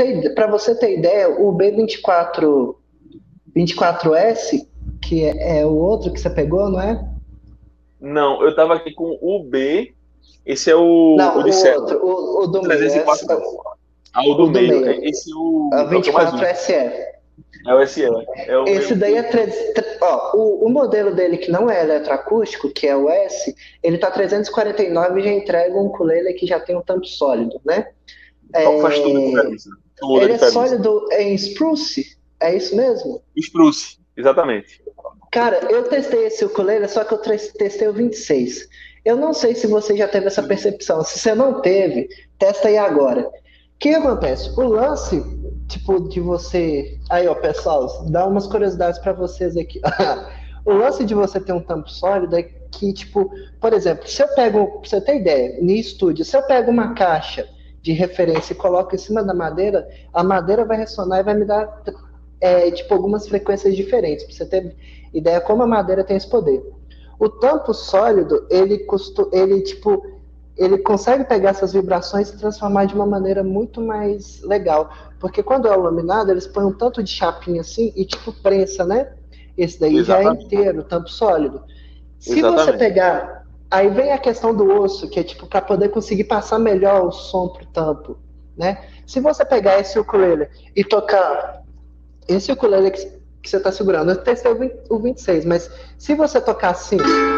Para você ter ideia, o B24S, que é o outro que você pegou, não é? Não, eu tava aqui com o B. Esse é o Não, de o série. outro, o do meio. 304 não. Ah, o O do do meio. meio. Esse É o é o que eu mais 24 uso. SE. É o SE. É o Esse meu. daí é. Ó, o modelo dele que não é eletroacústico, que é o S, ele tá 349 e já entrega um ukulele que já tem um tampo sólido, né? Faz toda a É, diferença. Toda a ele é diferença. sólido em spruce, é isso mesmo? Spruce, exatamente. Cara, eu testei esse ukulele, só que eu testei o 26. Eu não sei se você já teve essa percepção. Se você não teve, testa aí agora. O que acontece? O lance, tipo, de você. Aí, ó, pessoal, dá umas curiosidades para vocês aqui. O lance de você ter um tampo sólido é que, tipo, por exemplo, se eu pego, pra você ter ideia, no estúdio, se eu pego uma caixa de referência e coloco em cima da madeira, a madeira vai ressonar e vai me dar, tipo, algumas frequências diferentes. Pra você ter ideia como a madeira tem esse poder. O tampo sólido, ele consegue pegar essas vibrações e transformar de uma maneira muito mais legal. Porque quando é o laminado, eles põem um tanto de chapinha assim e tipo prensa, né? Esse daí já é Exatamente. inteiro, tampo sólido. Se você Exatamente. pegar, aí vem a questão do osso, que é tipo para poder conseguir passar melhor o som pro tampo, né? Se você pegar esse ukulele e tocar esse ukulele que você está segurando, eu testei o 26, mas se você tocar assim,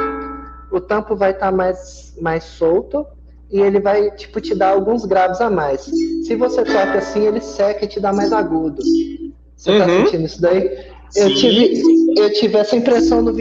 o tampo vai estar mais solto e ele vai tipo te dar alguns graves a mais. Se você toca assim, ele seca e te dá mais agudo. Você está Uhum. sentindo isso daí? Eu Sim. tive, eu tive essa impressão no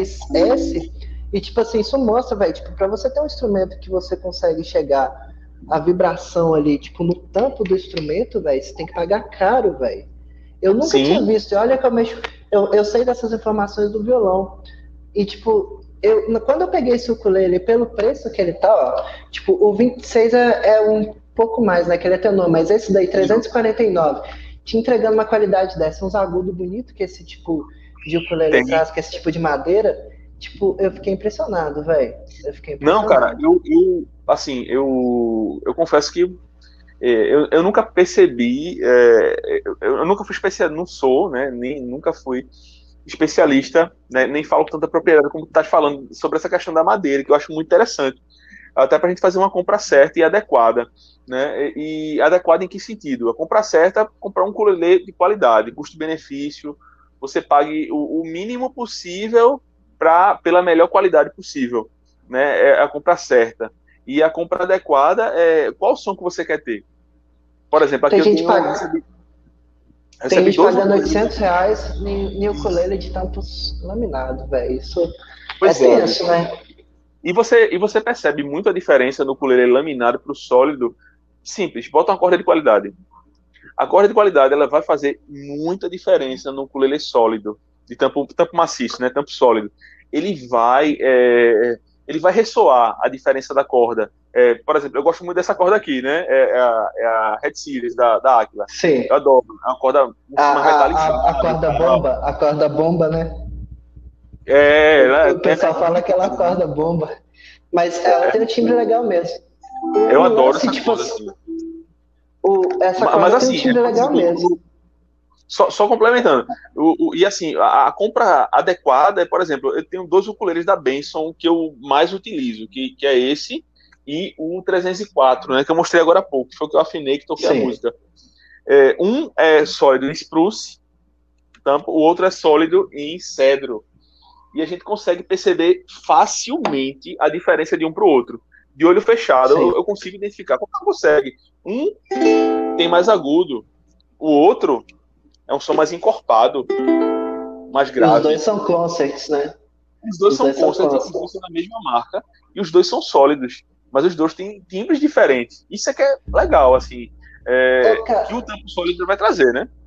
26S e tipo assim, isso mostra, velho, tipo, para você ter um instrumento que você consegue chegar a vibração ali, tipo, no tampo do instrumento, velho, você tem que pagar caro, velho. Eu nunca tinha Sim. visto. E olha que eu sei dessas informações do violão. E, tipo, quando eu peguei esse ukulele, pelo preço que ele tá, ó, tipo, o 26 é um pouco mais, né? Que ele é tenor, mas esse daí, 349, te entregando uma qualidade dessa, uns agudos bonitos que esse tipo de ukulele Tem. traz, que esse tipo de madeira, tipo, eu fiquei impressionado, velho. Eu fiquei Não, cara, impressionado. assim, eu confesso que eu nunca percebi, eu nunca fui especialista, não sou, né, nem nunca fui especialista, né, nem falo tanta propriedade como tu estás falando sobre essa questão da madeira, que eu acho muito interessante, até para a gente fazer uma compra certa e adequada, né, e adequada em que sentido? A compra certa é comprar um ukulele de qualidade, custo-benefício, você pague o mínimo possível pela melhor qualidade possível, né, é a compra certa. E a compra adequada é qual som que você quer ter? Por exemplo, aqui Tem eu gente, tenho pag... Tem recebi gente dois pagando ukuleles. R$ 800 em ukulele de tampos laminados, velho. Isso é Pois é, tenso, Alisson. né? E você percebe muito a diferença no ukulele laminado para o sólido. Simples, bota uma corda de qualidade. A corda de qualidade ela vai fazer muita diferença no ukulele sólido, de tampo maciço, né, tampo sólido. Ele vai, ele vai ressoar a diferença da corda. Por exemplo, eu gosto muito dessa corda aqui, né? É a Red Series da Aquila. Sim. Eu adoro. É uma corda um A, pouco mais a metalizada e tal. corda bomba, né? Ela O pessoal é fala de aquela casa, né? corda bomba. Mas ela tem um timbre legal mesmo. Eu O adoro lance, essa tipo corda, assim, assim. essa Mas corda tem um assim, timbre por legal exemplo, mesmo. só complementando, e assim, a compra adequada é, por exemplo, eu tenho dois ukuleles da Benson que eu mais utilizo, que é esse e o 304, né, que eu mostrei agora há pouco, que foi o que eu afinei, que toquei a Sim. música. Um é sólido em spruce, tampa, o outro é sólido em cedro. E a gente consegue perceber facilmente a diferença de um para o outro. De olho fechado, Sim. eu consigo identificar. Como você consegue? Um tem mais agudo, o outro é um som mais encorpado, mais E os dois grave. são concerts, né? Os dois Os são dois são concerts, os concerts. dois são da mesma marca e os dois são sólidos, mas os dois têm timbres diferentes. Isso é que é legal, assim, Ô, que o cara, tempo sólido vai trazer, né?